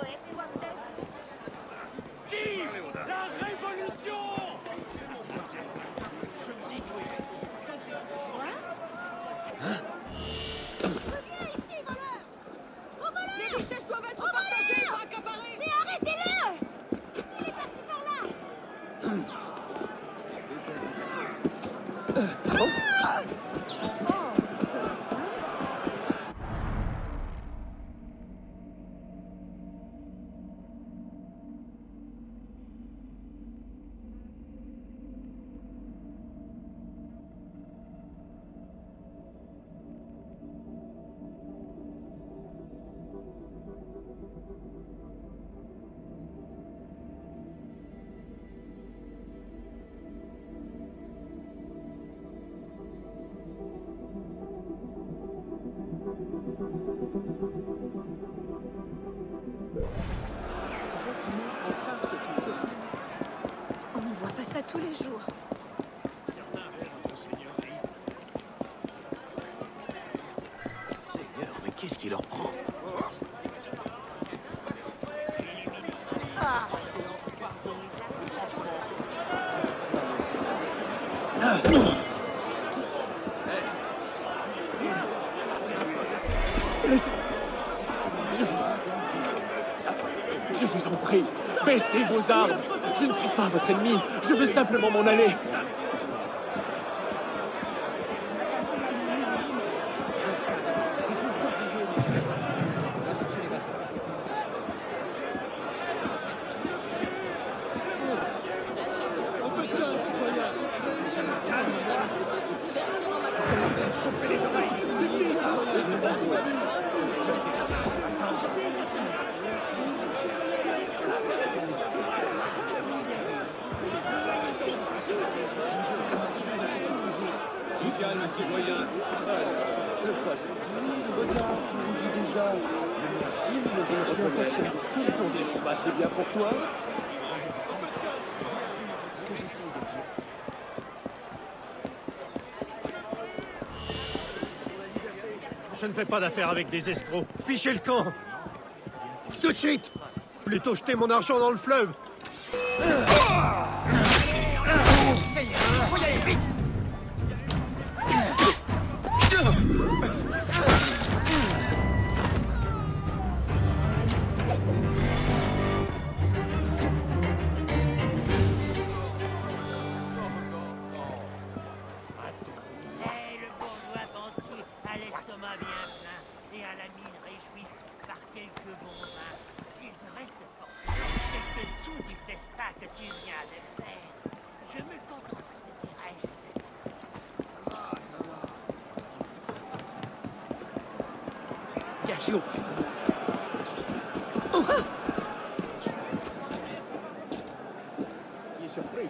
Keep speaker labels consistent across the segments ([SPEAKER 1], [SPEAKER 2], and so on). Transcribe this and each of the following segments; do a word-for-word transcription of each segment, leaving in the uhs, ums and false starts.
[SPEAKER 1] Vive la révolution!
[SPEAKER 2] Hein?
[SPEAKER 3] Reviens ici, voleur! Au voleur!
[SPEAKER 4] Les richesses doivent être partagées, pas accaparées!
[SPEAKER 3] Mais arrêtez-le! Il est parti par là! Ah!
[SPEAKER 4] On ne voit pas ça tous les jours.
[SPEAKER 2] Seigneur, mais qu'est-ce qui leur prend?
[SPEAKER 1] Laissez... Je vous... Je vous en prie, baissez vos armes. Je ne suis pas votre ennemi, je veux simplement m'en aller.
[SPEAKER 5] Calme, citoyen. Regarde, tu rougis déjà. Merci, mais je suis impatient. Je ne suis pas assez bien pour toi. Ce que j'essaie de dire.
[SPEAKER 6] Je ne fais pas d'affaires avec des escrocs. Fichez le camp. Tout de suite. Plutôt jeter mon argent dans le fleuve.
[SPEAKER 2] Faut y aller vite!
[SPEAKER 1] Gagio.
[SPEAKER 5] Il est surpris.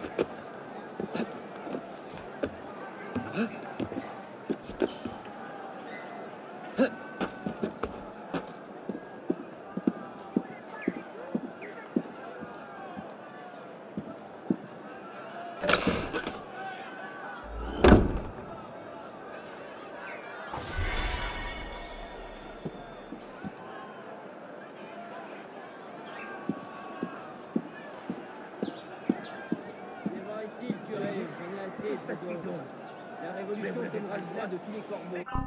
[SPEAKER 7] La révolution donnera le droit de tous les corbeaux.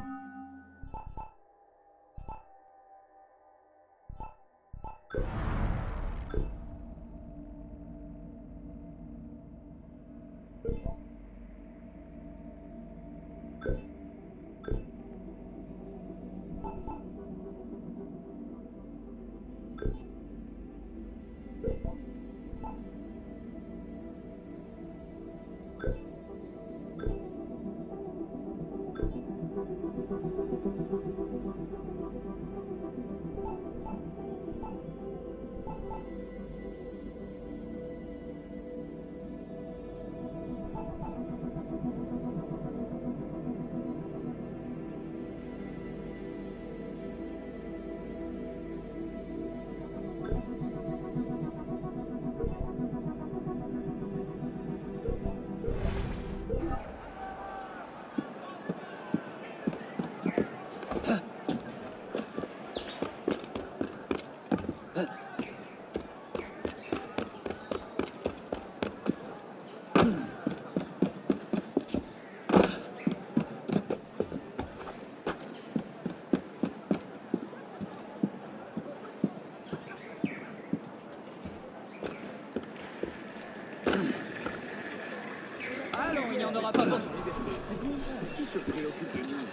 [SPEAKER 7] Allons, il n'y en aura pas beaucoup.
[SPEAKER 5] Qui se préoccupe de nous?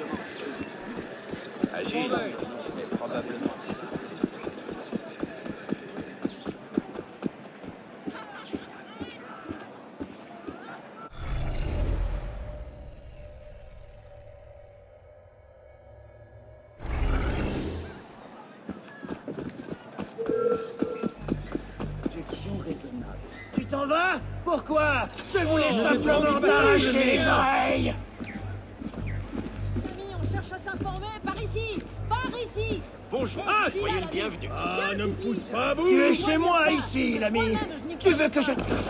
[SPEAKER 2] Agile, mais probablement.
[SPEAKER 5] Objection raisonnable.
[SPEAKER 1] Tu t'en vas? Pourquoi? Je voulais simplement t'arracher les oreilles.
[SPEAKER 3] Amis, on cherche à s'informer. Par ici. Par ici.
[SPEAKER 2] Bonjour,
[SPEAKER 3] Ah,
[SPEAKER 2] soyez le bienvenu.
[SPEAKER 1] Ah, ne me pousse pas à bout. Tu es chez moi ici, l'ami. Tu veux que je...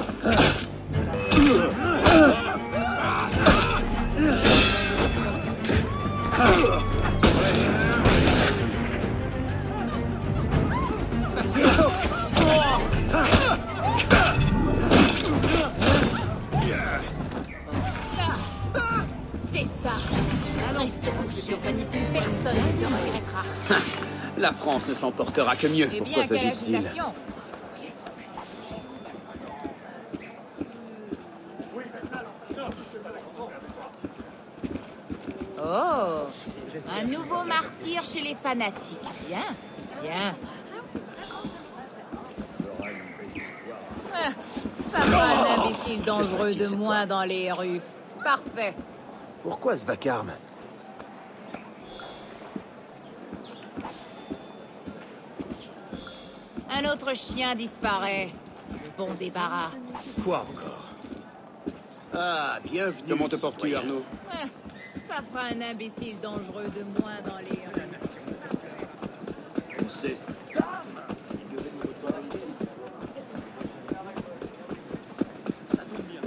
[SPEAKER 4] C'est ça. Reste couché. Personne ne te regrettera.
[SPEAKER 8] La France ne s'en portera que mieux.
[SPEAKER 4] Eh
[SPEAKER 8] Pourquoi
[SPEAKER 4] bien, quelle
[SPEAKER 8] s'agit-il?
[SPEAKER 4] agitation. Oh, un nouveau martyr chez les fanatiques. Bien, bien. Ah, ça fera un imbécile dangereux de moins dans les rues. Parfait.
[SPEAKER 2] Pourquoi ce vacarme?
[SPEAKER 4] Un autre chien disparaît. Le bon débarras.
[SPEAKER 2] Quoi encore? Ah, bienvenue.
[SPEAKER 8] Comment te portes-tu,
[SPEAKER 2] citoyen.
[SPEAKER 8] Arnaud?
[SPEAKER 4] Ah, ça fera un imbécile dangereux de moins dans les rues.
[SPEAKER 5] On sait. Ça tombe bien.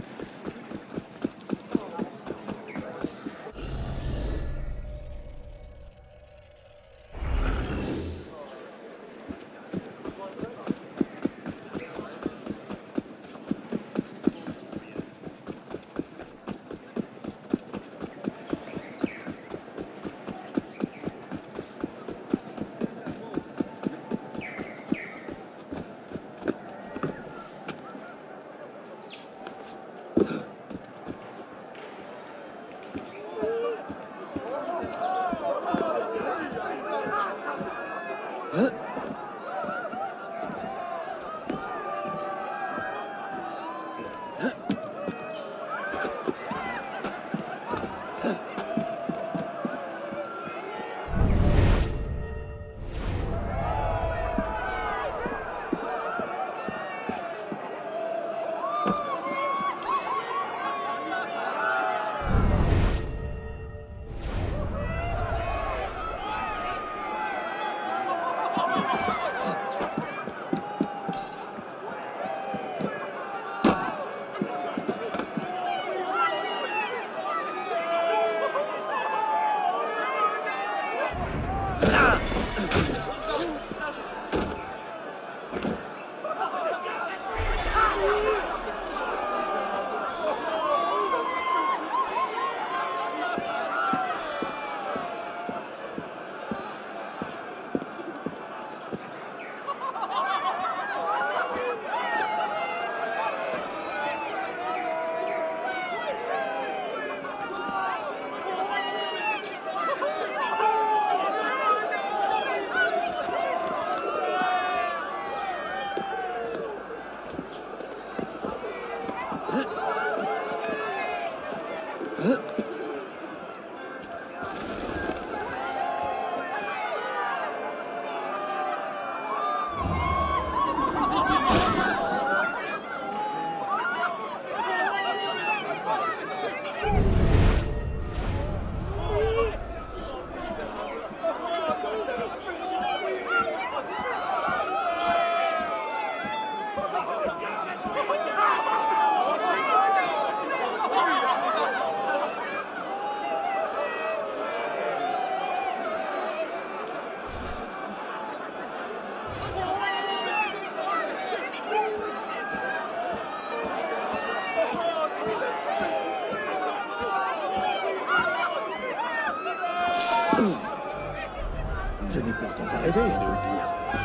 [SPEAKER 5] Aidez-le au pire.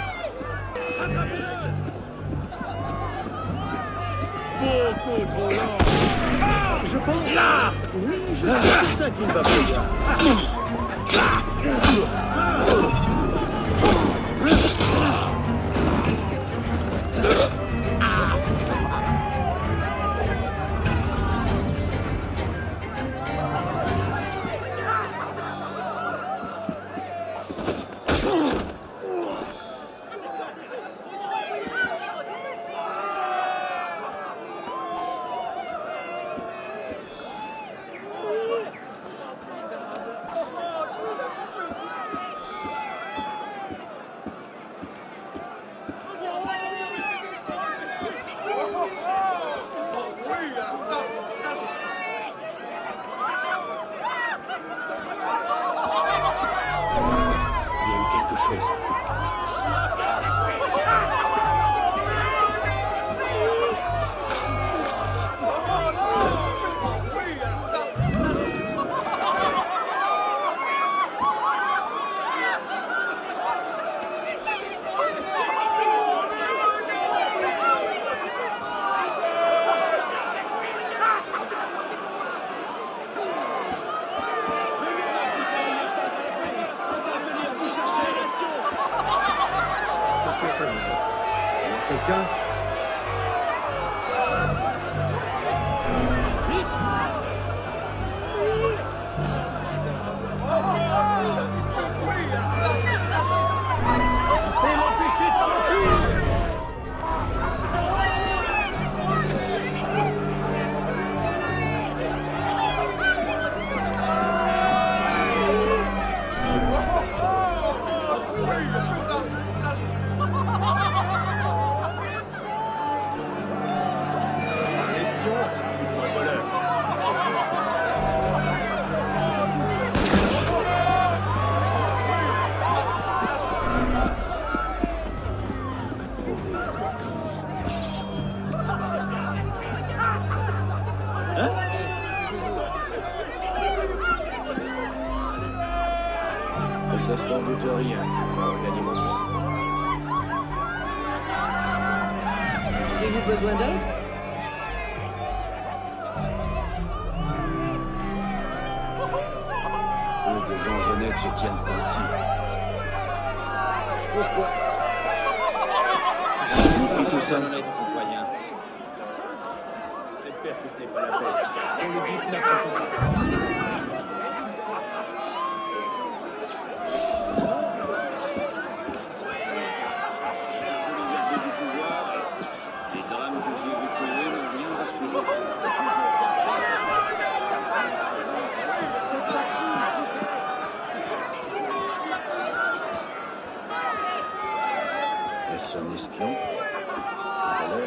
[SPEAKER 1] Beaucoup trop lent.
[SPEAKER 5] Je pense...
[SPEAKER 1] Là!
[SPEAKER 5] Oui, je suis certain qu'il va pouvoir.
[SPEAKER 2] Il y a eu quelque chose.
[SPEAKER 5] Quelqu'un? Elle n'a sans doute rien pour gagner mon poste.
[SPEAKER 3] Avez-vous besoin d'aide?
[SPEAKER 2] Peu de gens honnêtes se tiennent ainsi.
[SPEAKER 5] Pourquoi?
[SPEAKER 2] Et tout ça.
[SPEAKER 1] Honnête citoyen. J'espère que ce n'est pas la peste. On le dit la prochaine fois.
[SPEAKER 2] Est-ce un espion? Un voleur?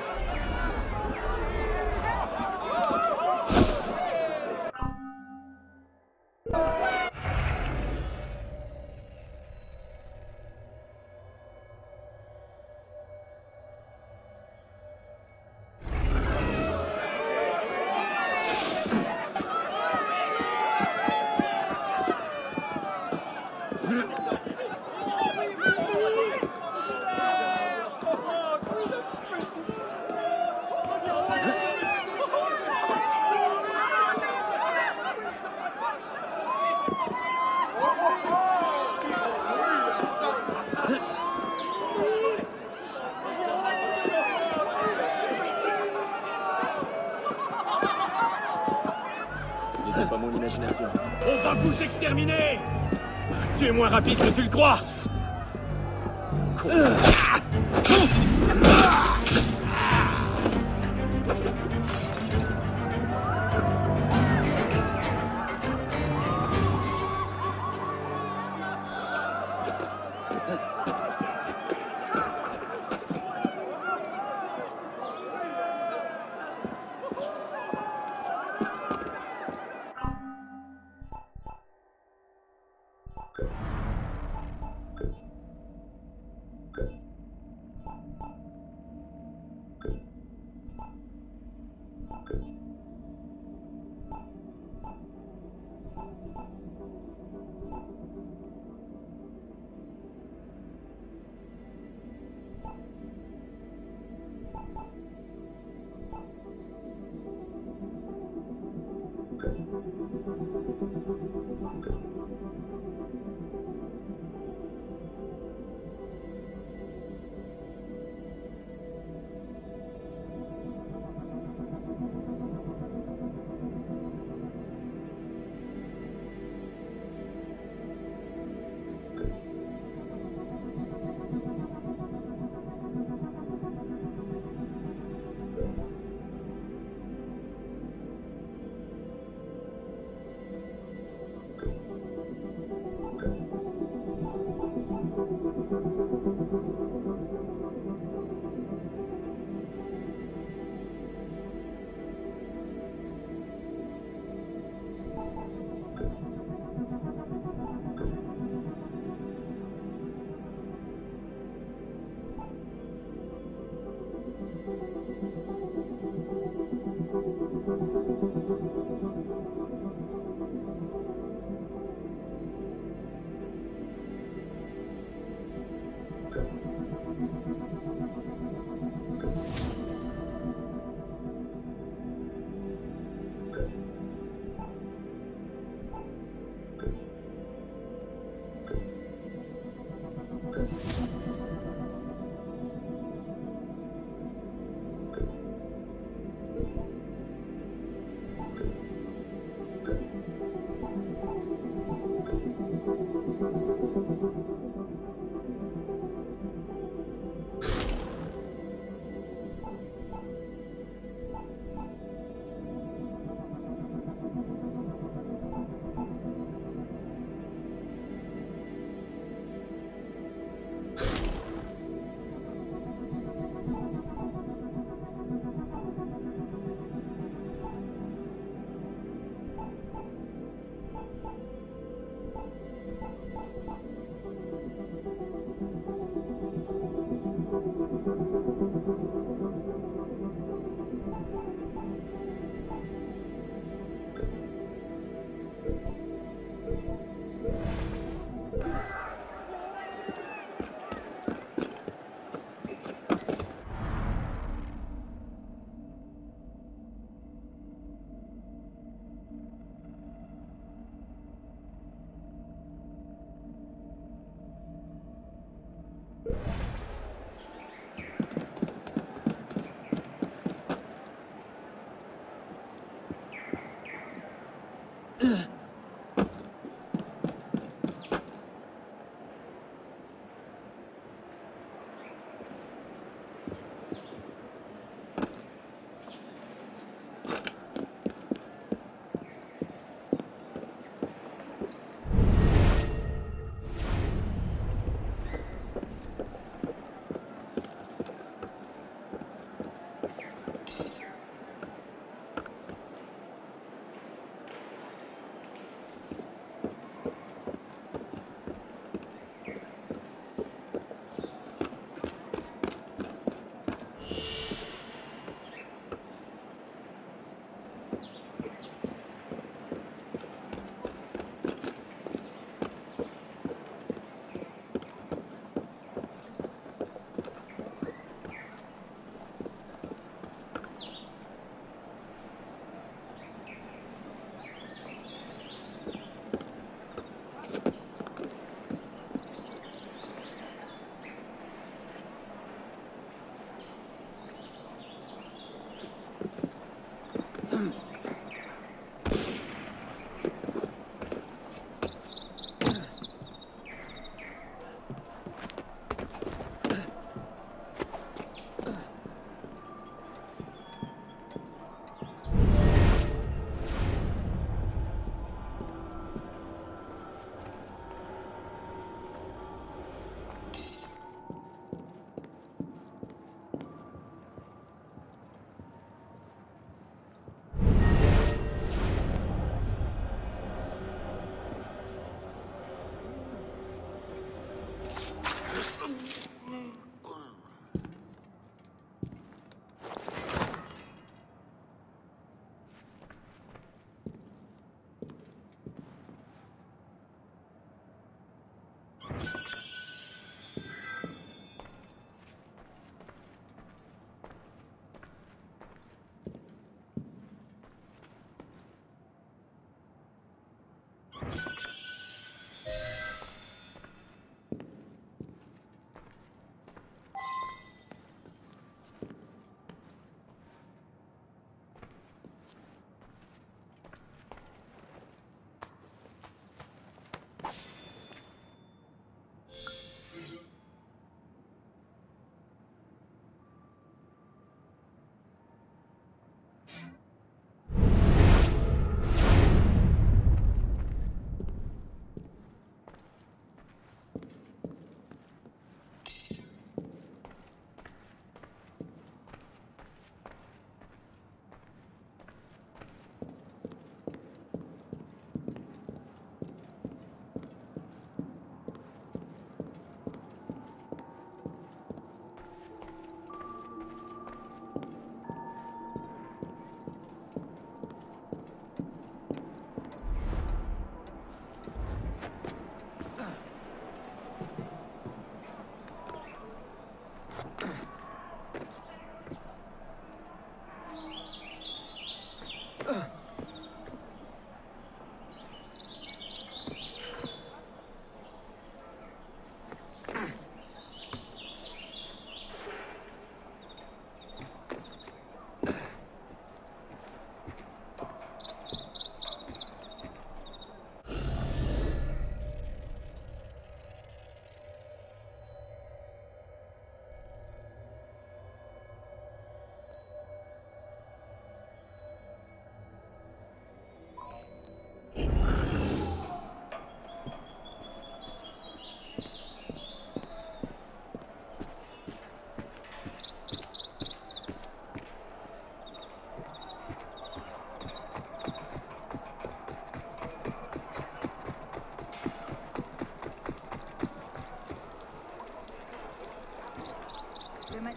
[SPEAKER 1] N'était pas mon imagination. On va vous exterminer! Tu es moins rapide que tu le crois! Con.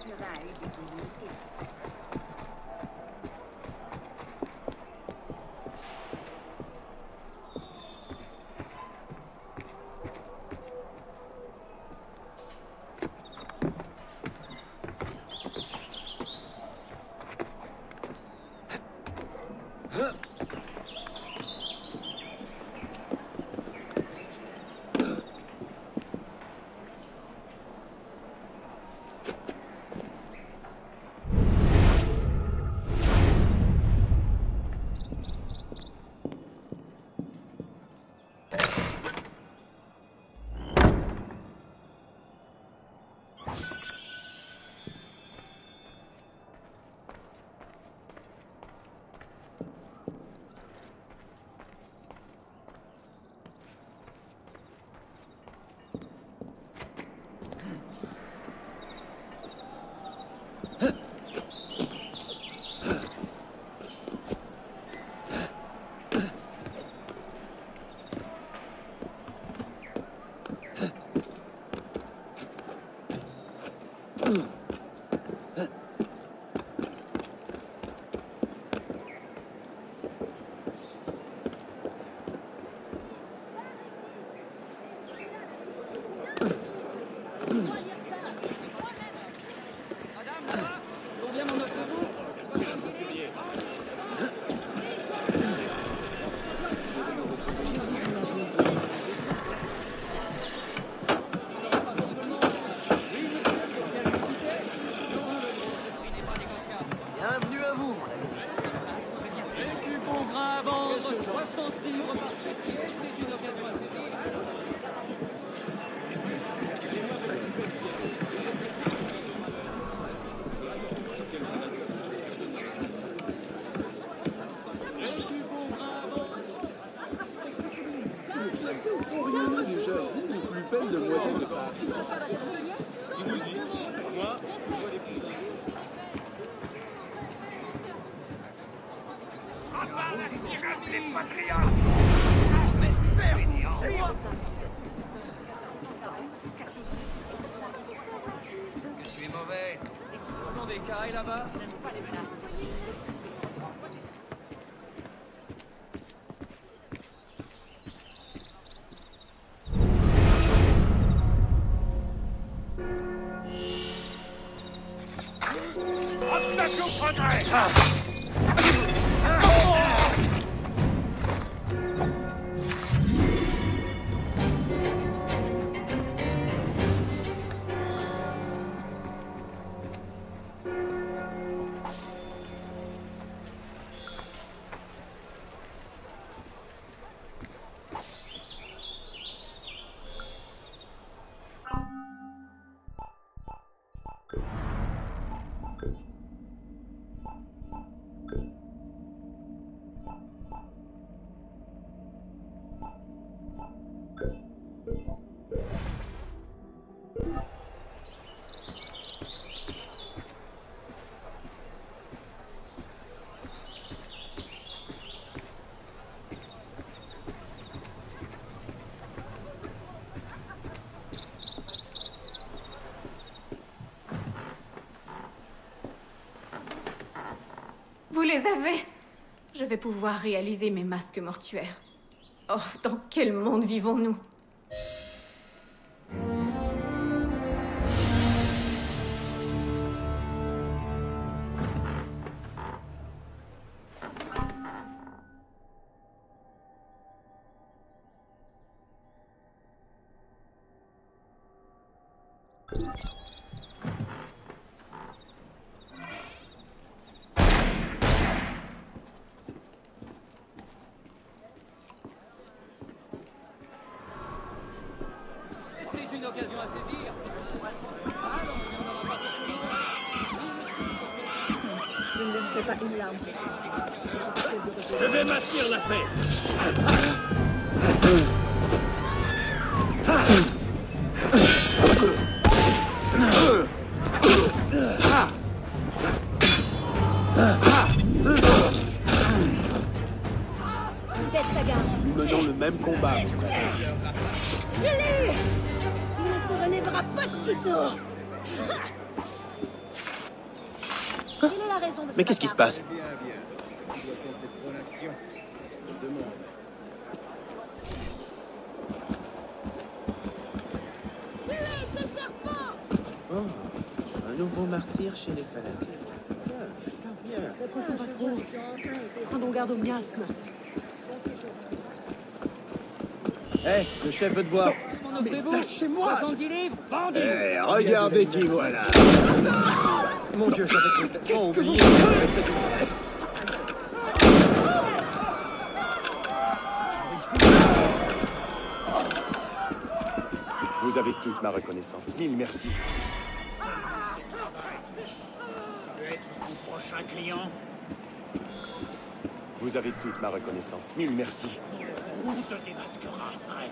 [SPEAKER 9] Vous les avez? Je vais pouvoir réaliser mes masques mortuaires. Oh, dans quel monde vivons-nous?
[SPEAKER 1] Je vais m'assurer la paix.
[SPEAKER 8] Nous menons le même combat.
[SPEAKER 3] Je l'ai eu. Il ne se relèvera pas de sitôt.
[SPEAKER 10] Quelle est la raison de ce
[SPEAKER 8] Mais qu'est-ce qui se
[SPEAKER 10] bâtard?
[SPEAKER 8] passe?
[SPEAKER 3] Oh, un nouveau martyr chez les fanatiques.
[SPEAKER 10] N'approchons pas trop. Prenons garde au miasme.
[SPEAKER 5] Hé, le chef veut te voir.
[SPEAKER 7] Lâchez-moi! soixante-dix livres, bandit!
[SPEAKER 6] Eh, regardez qui voilà.
[SPEAKER 5] Mon Dieu, j'avais complètement
[SPEAKER 7] Qu'est-ce que
[SPEAKER 5] oublié.
[SPEAKER 6] Vous avez toute ma reconnaissance. Mille merci.
[SPEAKER 1] Prochain client.
[SPEAKER 6] Vous avez toute ma reconnaissance. Mille merci.
[SPEAKER 1] On te démasquera après.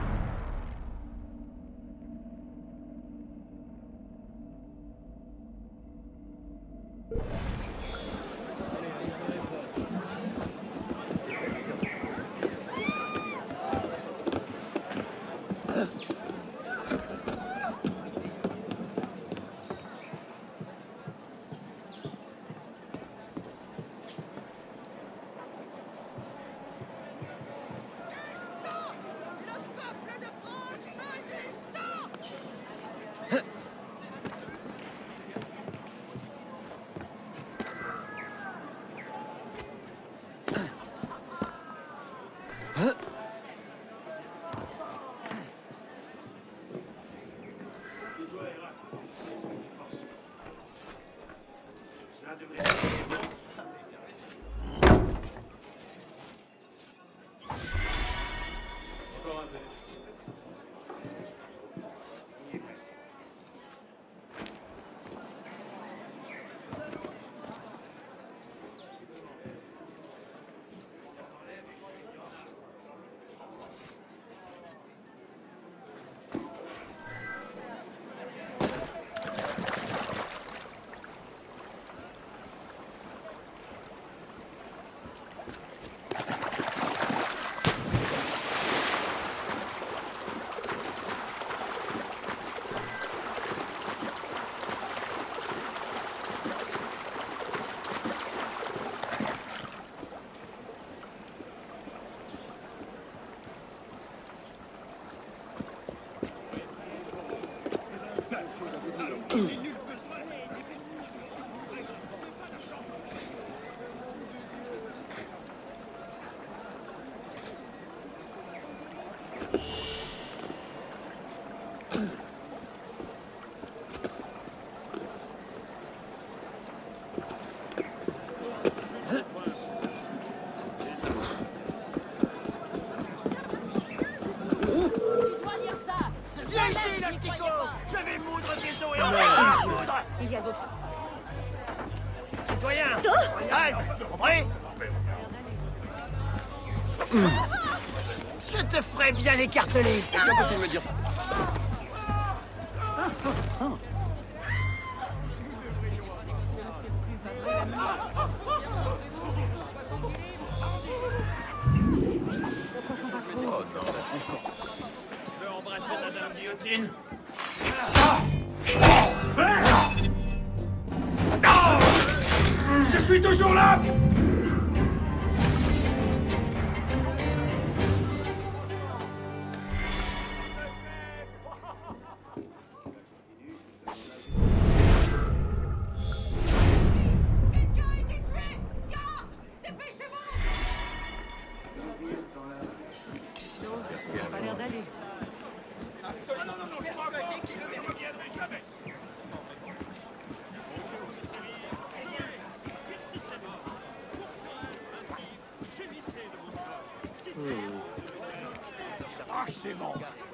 [SPEAKER 1] Viens ici, Lastico! Je vais moudre tes os et on va moudre!
[SPEAKER 10] Il y a d'autres.
[SPEAKER 1] Citoyen! Halte! Compris? Je te ferai bien écarteler!
[SPEAKER 6] Quelqu'un peut-il me dire ça?
[SPEAKER 1] Tu veux embrasser ta dame guillotine?
[SPEAKER 6] Je suis toujours là!
[SPEAKER 4] Quelqu'un a été tué! Garde! Dépêchez-vous!
[SPEAKER 10] Il n'a pas l'air d'aller.
[SPEAKER 1] Ah, c'est bon!